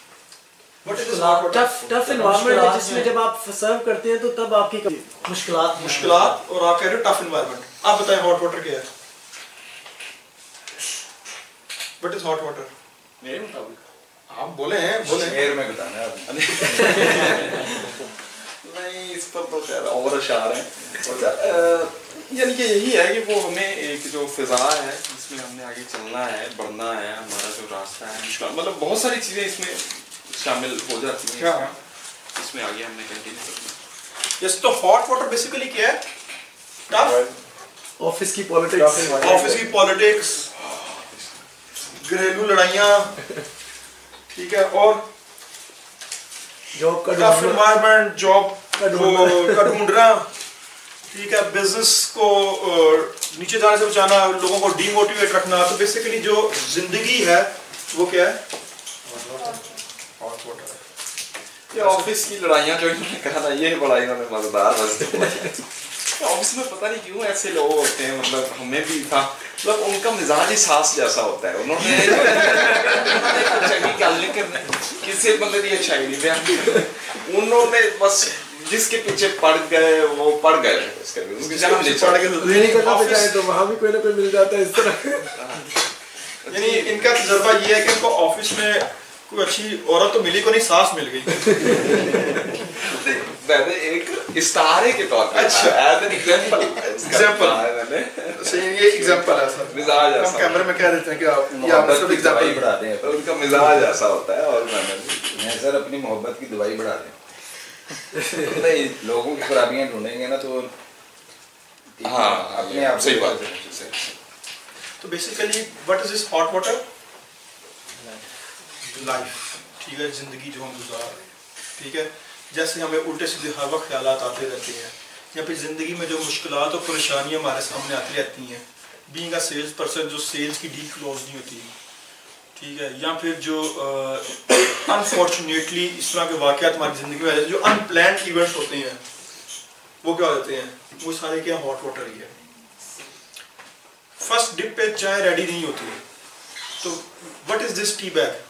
ٹف انوائرمنٹ ہے جس میں جب آپ سرو کرتے ہیں تو تب آپ کی مشکلات, اور آپ کہہ رہے ہو ٹف انوائرمنٹ. آپ بتائیں ہاٹ واٹر کیا ہے, وٹ از ہاٹ واٹر؟ میرے مطابق آپ بولے ہیں, بولے شہر میں بتانا ہے نہیں, اس پر تو خیر اور اشعار ہیں. یعنی کہ یہی ہے کہ وہ ہمیں ایک جو فضا ہے جس میں ہم نے آگے چلنا ہے, بڑھنا ہے, ہمارا جو راستہ ہے, مشکل مطلب بہت ساری چیزیں اس میں شامل ہو جاتی ہیں, اس میں آگے ہم نے کنٹینیو کرنا. یس, تو ہاٹ واٹر بیسیکلی کیا ہے, ٹف آفس کی پالیٹکس, گھریلو لڑائیاں, ٹھیک ہے, اور جاب کا ٹف انوائرمنٹ, جاب کا ڈھونڈنا, ٹھیک ہے, بزنس کو نیچے جانے سے بچانا, لوگوں کو ڈی موٹیویٹ رکھنا. تو بیسیکلی جو زندگی ہے وہ کیا ہے, ہاٹ واٹر. یہ آفس کی لڑائیاں جو انہوں نے کہا تھا, یہ بڑا انہوں نے مزیدار آفس میں پتہ نہیں کیوں ایسے لوگ ہوتے ہیں, مطلب ہمیں بھی تھا, مطلب ان کا مزاج ساس جیسا ہوتا ہے. انہوں نے اچھائی گل نہیں کرنا, کسی بندے کی اچھائی نہیں بیان کرنا, انہوں نے بس جس کے پیچھے پڑ گئے وہ پڑ گئے, اس کے ان کی جان نہیں پڑ گئے تو وہاں بھی کوئی نہ کوئی مل جاتا ہے اس طرح. یعنی ان کا تجربہ یہ ہے کہ ان کو آفس میں کوئی اچھی عورت تو ملی کو نہیں, ساس مل گئی. ایک استعارے کے طور پر, اچھا ایز این ایگزامپل, یہ ایگزامپل ہے سر, مزاج ہم کیمرے میں کہہ دیتے ہیں کہ آپ محبت کی دوائی بڑھا دیں, ان کا مزاج ایسا ہوتا ہے. اور میں سر اپنی محبت کی دوائی بڑھا دیں, لوگوں کی خرابیاں ڈھونڈیں گے نا تو ہاں اپنے آپ صحیح بات ہے. تو basically what is this hot water, life, ٹھیک ہے, زندگی جو ہم گزار رہے ہیں, ٹھیک ہے. جیسے ہمیں الٹے سیدھے ہر وقت خیالات آتے رہتے ہیں, یا پھر زندگی میں جو مشکلات اور پریشانیاں ہمارے سامنے آتی رہتی ہیں, being a सेल्स पर्सन जो सेल्स की डील क्लोज नहीं होती, ठीक है, या फिर जो अनफॉर्चुनेटली इस तरह के वाक़यात हमारी ज़िंदगी में जो अनप्लान्ड इवेंट्स होते हैं वो क्या होते हैं, वो सारे क्या हॉट वाटर ही है। फर्स्ट डिप पे चाय रेडी नहीं होती, तो what is this tea bag?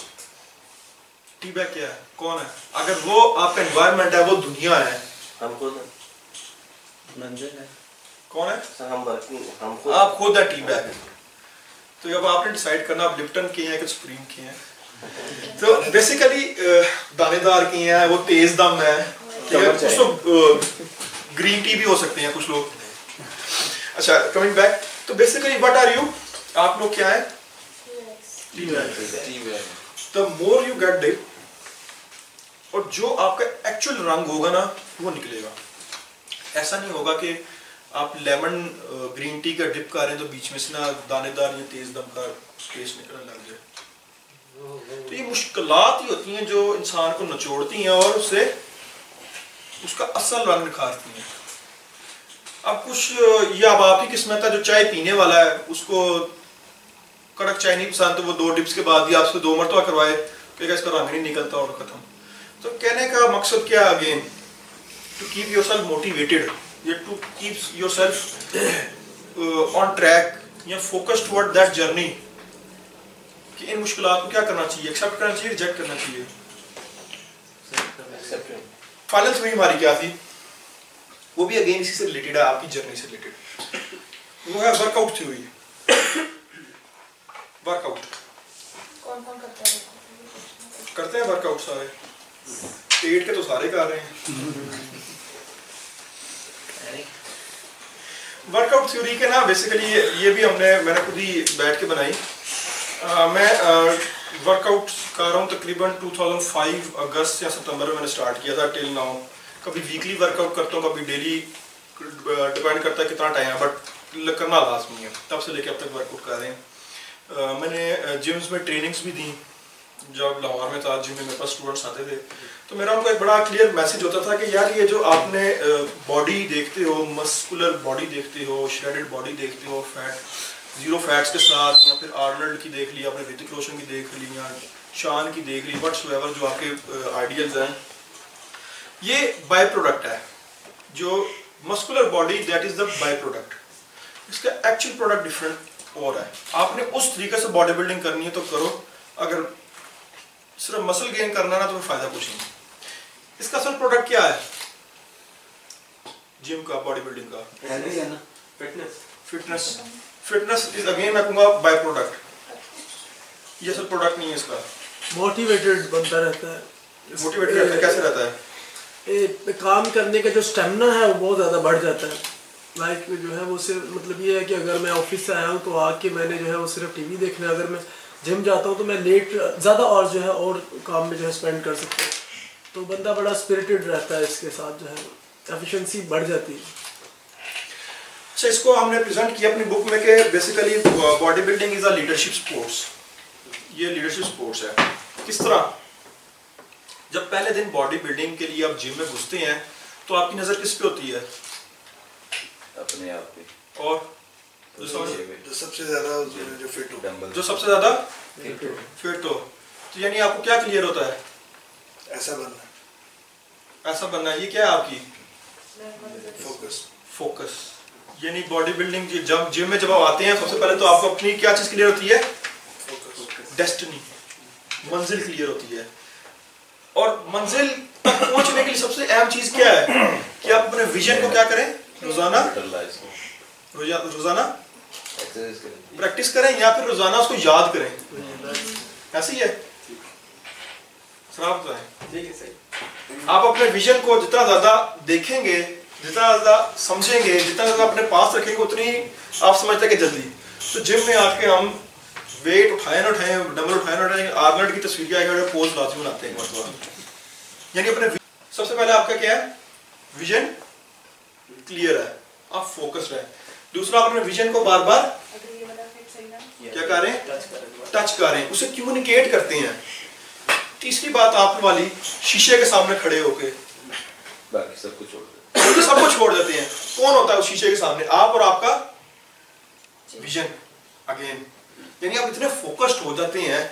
Tea bag क्या है, कौन है? अगर वो आपका एनवायरनमेंट है, वो दुनिया है, हम खुद मंजिल है, कौन है? हम आप खुद है टी बैग। तो अब आपने डिसाइड करना आप लिप्टन के हैं कि सुप्रीम के हैं। तो बेसिकली दानेदार के हैं, वो तेज दम है, कुछ लोग ग्रीन टी भी हो सकते हैं कुछ लोग। अच्छा, कमिंग बैक, तो बेसिकली व्हाट आर यू, आप लोग क्या है? Tea bag. The more you get dip, और जो आपका एक्चुअल रंग होगा ना वो निकलेगा। ऐसा नहीं होगा कि आप लेमन ग्रीन टी का डिप कर रहे हैं तो बीच में से ना दानेदार या तेज दम का टेस्ट निकलने लग जाए। तो ये मुश्किलात ही होती हैं जो इंसान को निचोड़ती हैं और उससे उसका असल रंग निखारती हैं। अब कुछ ये अब आपकी किस्मत है, जो चाय पीने वाला है उसको कड़क चाय नहीं पसंद, तो वो 2 डिप्स के बाद भी आपसे 2 मरतबा करवाए कि इसका रंग नहीं निकलता और खत्म। तो कहने का मकसद क्या है, again to keep yourself motivated, या to keep yourself on track या फोकस टुवर्ड दैट जर्नी, कि इन मुश्किलात को क्या करना चाहिए, एक्सेप्ट करना चाहिए, रिजेक्ट करना चाहिए। फाइनल थ्योरी हमारी क्या थी, वो भी अगेन इसी से रिलेटेड है, आपकी जर्नी से रिलेटेड। वो है वर्कआउट थ्योरी। वर्कआउट कौन कौन करते हैं वर्कआउट? सारे पेट के तो सारे कर रहे हैं। वर्कआउट थ्योरी के ना बेसिकली ये भी मैंने खुद ही बैठ के बनाई। मैं वर्कआउट कर रहा हूँ तकरीबन 2005 अगस्त या सितंबर में मैंने स्टार्ट किया था टिल नाउ। कभी वीकली वर्कआउट करता हूँ, कभी डेली, डिपेंड करता है कितना टाइम है, बट करना लाजमी है। तब से लेकर अब तक वर्कआउट कर रहे हैं। मैंने जिम्स में ट्रेनिंग्स भी दी। जब लाहौर में था जिम में मेरे पास स्टूडेंट्स आते थे, तो मेरा उनको एक बड़ा क्लियर मैसेज होता था कि यार ये जो आपने बॉडी देखते हो, मस्कुलर बॉडी देखते हो, श्रेडेड बॉडी देखते हो, फैट 0 फैट्स के साथ, या फिर आर्नल्ड की देख ली, आपने ऋतिक रोशन की देख ली, या शान की देख ली, व्हाटसोएवर जो आपके आइडियल्स हैं, ये बाय प्रोडक्ट है। जो muscular body that is the by product, इसका एक्चुअल प्रोडक्ट डिफरेंट और है। आपने उस तरीके से बॉडी बिल्डिंग करनी है तो करो, अगर सिर्फ मसल गेन करना ना तो फायदा कुछ नहीं। इसका असल प्रोडक्ट क्या है जिम का, बॉडी बिल्डिंग का? हेल्दी है ना, फिटनेस। फिटनेस इज अगेन मैं कहूँगा बाय प्रोडक्ट, ये असल प्रोडक्ट नहीं है इसका। मोटिवेटेड बनता रहता है। मोटिवेटेड रहता है, कैसे रहता है? काम करने का जो स्टेमिना है वो बहुत ज़्यादा बढ़ जाता है। लाइक जो है वो सिर्फ मतलब ये है कि अगर मैं ऑफिस से आया हूँ तो आके मैंने जो है वो सिर्फ टीवी देखना है। अगर मैं जिम जाता हूँ तो मैं लेट ज़्यादा और जो है और काम में जो है स्पेंड कर सकता हूँ, तो बंदा बड़ा स्पिरिटेड रहता है। इसके साथ जो है एफिशिएंसी बढ़ जाती है। अच्छा, इसको हमने प्रेजेंट किया अपनी बुक में कि basically body building is a leadership sports. ये लीडरशिप स्पोर्ट्स है। किस तरह? जब पहले दिन बॉडी बिल्डिंग के लिए आप जिम में घुसते हैं तो आपकी नज़र किस पे होती है? अपने आप पे। और जो सबसे ज्यादा जो फिट हो, जो सबसे ज्यादा फिट हो, तो यानी आपको क्या क्लियर होता है? ऐसा बनना, ऐसा बनना। ये क्या है आपकी? फोकस। फोकस यानी बॉडी बिल्डिंग जब जिम में जब आप आते हैं सबसे पहले तो आपको अपनी क्या चीज क्लियर होती है? डेस्टिनी, मंजिल क्लियर होती है। और मंजिल तक पहुंचने के लिए सबसे अहम चीज क्या है कि आप अपने विजन को क्या करें? रोजाना प्रैक्टिस करें या फिर रोजाना उसको याद करें। ऐसे ही है सराब तो है। आप अपने विजन को जितना ज्यादा देखेंगे, जितना ज्यादा समझेंगे, जितना ज्यादा अपने पास रखेंगे, उतनी आप समझते हैं कि जल्दी। तो जिम में आके हम वेट उठाए ना उठाए, डंबल उठाए ना उठाए, आर्नल्ड की तस्वीर क्या पोज लाजमी बनाते हैं। यानी अपने सबसे पहले आपका क्या है? विजन क्लियर है, आप फोकस्ड है। दूसरा, आप अपने विजन को बार बार क्या कर रहे हैं? टच कर रहे हैं, उसे कम्युनिकेट करते हैं। तीसरी बात आप वाली, शीशे के सामने खड़े होके बाकी सब कुछ छोड़ देते हैं। सब कुछ छोड़ देते हैं। कौन होता है उस शीशे के सामने? आप और आपका विजन अगेन, यानी आप इतने फोकस्ड हो जाते हैं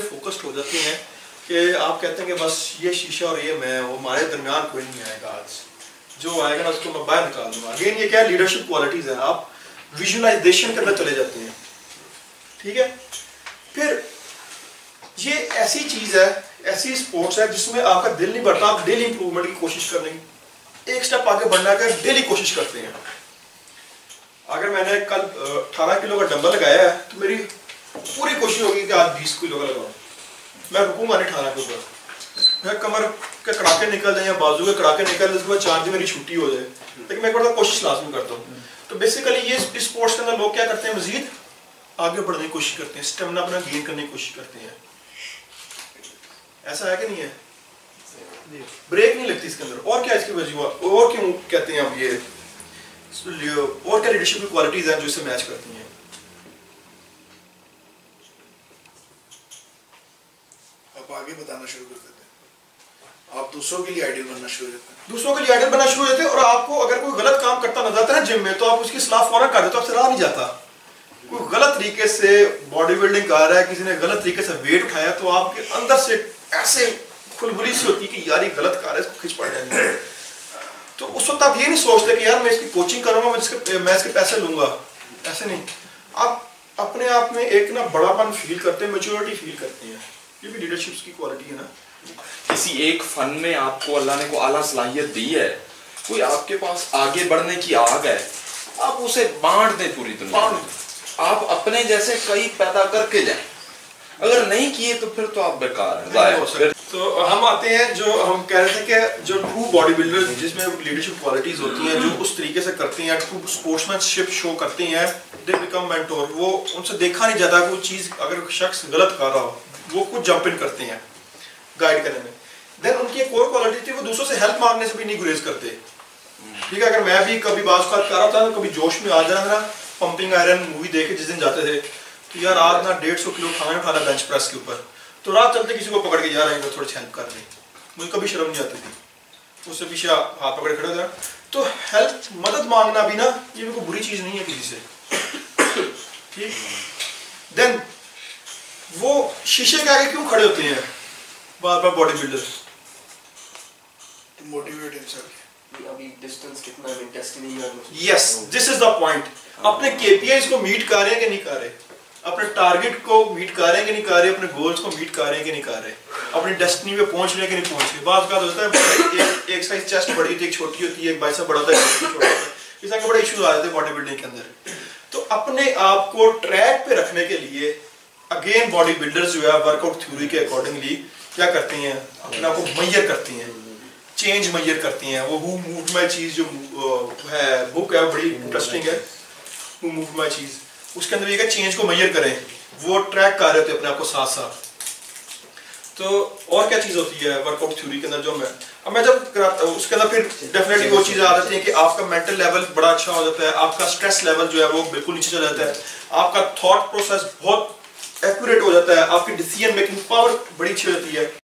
कि आप कहते हैं कि बस ये शीशा और ये मैं, वो हमारे दरमियान कोई नहीं आएगा, आज जो आएगा ना उसको मैं बाहर निकाल दूंगा। अगेन ये क्या लीडरशिप क्वालिटीज है, आप विजुअलाइजेशन के अंदर चले जाते हैं, ठीक है। फिर ये ऐसी चीज है, ऐसी स्पोर्ट्स है जिसमें आपका दिल नहीं बढ़ता, आप डेली इंप्रूवमेंट की कोशिश करने की, एक स्टेप आगे बढ़ना का डेली कोशिश करते हैं। अगर मैंने कल 18 किलो का डंबल लगाया है तो मेरी पूरी कोशिश होगी कि आज 20 किलो का लगाऊं, मैं रुकूंगा नहीं 18 के ऊपर, मैं कमर के कड़ाके निकल जाए या बाजू के कड़ाके निकल जाए, उसके बाद 4 दिन मेरी छुट्टी हो जाए, लेकिन मैं एक बार कोशिश लाजमी करता हूँ। तो बेसिकली ये स्पोर्ट्स के अंदर लोग क्या करते हैं, मजीद आगे बढ़ने की कोशिश करते हैं, स्टेमिना अपना गेन करने की कोशिश करते हैं। ऐसा है कि नहीं है, ब्रेक नहीं लगती इसके अंदर। और क्या इसकी वजह, और क्यों कहते हैं अब ये, और क्या लीडरशिप की क्वालिटीज हैं जो इसे मैच करती हैं? आप आगे बताना शुरू कर देते हैं, आप दूसरों के लिए आइडियल बनना शुरू हो जाते हैं, दूसरों के लिए आइडियल बनना शुरू हो जाते हैं। और आपको अगर कोई गलत काम करता नजर आता है जिम में, तो आप उसकी सलाह फौरन कर देते हो, आपसे रहा नहीं जाता। कोई गलत तरीके से बॉडी बिल्डिंग कर रहा है, किसी ने गलत तरीके से वेट उठाया, तो आपके अंदर से ऐसे खुलबुली सी होती है कि यार ये गलत कर रहा है, इसको खिंच पड़ जाएंगे। तो उस वक्त आप ये नहीं सोचते कि यार मैं इसकी कोचिंग करूंगा, मैं इसके पैसे लूंगा, ऐसे नहीं। आप अपने आप में एक ना बड़ापन फील करते हैं, मैच्योरिटी फील करते हैं। ये भी लीडरशिप की क्वालिटी है ना। किसी एक फन में आपको अल्लाह ने को आला सलाहियत दी है, कोई आपके पास आगे बढ़ने की आग है, आप उसे बांट दें पूरी दुनिया में। आप अपने जैसे कई पैदा करके जाएं, अगर नहीं किए तो फिर तो आप बेकार हैं। तो हम आते हैं, जो हम कह रहे थे कि जो ट्रू बॉडी बिल्डर जिसमें लीडरशिप क्वालिटीज होती हैं, जो उस तरीके से करते हैं, ट्रू स्पोर्ट्समैनशिप शो करते हैं, दे बिकम मेंटोर। वो उनसे देखा नहीं जाता कोई चीज़, अगर शख्स गलत कर रहा हो वो कुछ जंप इन करते हैं गाइड करने में। देन उनकी एक और क्वालिटी थी, वो दूसरों से हेल्प मांगने से भी नहीं गुरेज करते, ठीक है। अगर मैं भी कभी बात कर रहा था, कभी जोश में आ जाना था, पंपिंग आयरन मूवी देखे जिस दिन जाते थे, तो यार आज ना 150 किलो उठाना बेंच प्रेस के ऊपर, तो रात चलते किसी को पकड़ के जा रहे हैं, थोड़ी हेल्प कर रहे, मुझे कभी शर्म नहीं आती थी, उससे पीछे हाथ पकड़ खड़े था। तो हेल्प मदद मांगना भी ना, ये कोई बुरी चीज़ नहीं है किसी से, ठीक। देन वो शीशे के आगे क्यों खड़े होते हैं बार बार बॉडी बिल्डर? Motivate himself. अभी डिस्टेंस कितना है, टेस्ट नहीं है। Yes, this is the point. अपने केपीआईज को मीट कर रहे हैं कि नहीं कर रहे, अपने टारगेट को मीट कर रहे हैं कि नहीं कर रहे, अपने गोल्स को मीट कर रहे हैं कि नहीं कर रहे, अपनी डेस्टिनी पे पहुंच रहे हैं कि नहीं पहुंच रहे। बात का होता है एक साइज चेस्ट बड़ी होती है, एक छोटी होती है, एक बाइसेप बड़ा होता है, एक छोटा होता है, इस तरह के बड़े इश्यूज आ जाते हैं बॉडी बिल्डिंग के अंदर। तो अपने आप को ट्रैक पे रखने के लिए अगेन बॉडी बिल्डर्स जो है वर्कआउट थ्योरी के अकॉर्डिंगली क्या करते हैं, अपने आप को मैयर करते हैं, चेंज मैयर करती हैं। वो हु मूव्ड माय चीज जो है बुक है, बड़ी इंटरेस्टिंग है, हु मूव्ड माय चीज, उसके अंदर ये चेंज को मैयर करें, वो ट्रैक कर रहे थे अपने आप को साथ साथ। तो और क्या चीज़ होती है वर्कआउट थ्योरी के अंदर, जो मैं जब कराता हूँ उसके अंदर फिर डेफिनेटली वो चीज़ें आ जाती हैं कि आपका मेंटल लेवल बड़ा अच्छा हो जाता है, आपका स्ट्रेस लेवल जो है वो बिल्कुल नीचे चला जाता है, आपका थॉट प्रोसेस बहुत एक्यूरेट हो जाता है, आपकी डिसीजन मेकिंग पावर बड़ी अच्छी हो जाती है।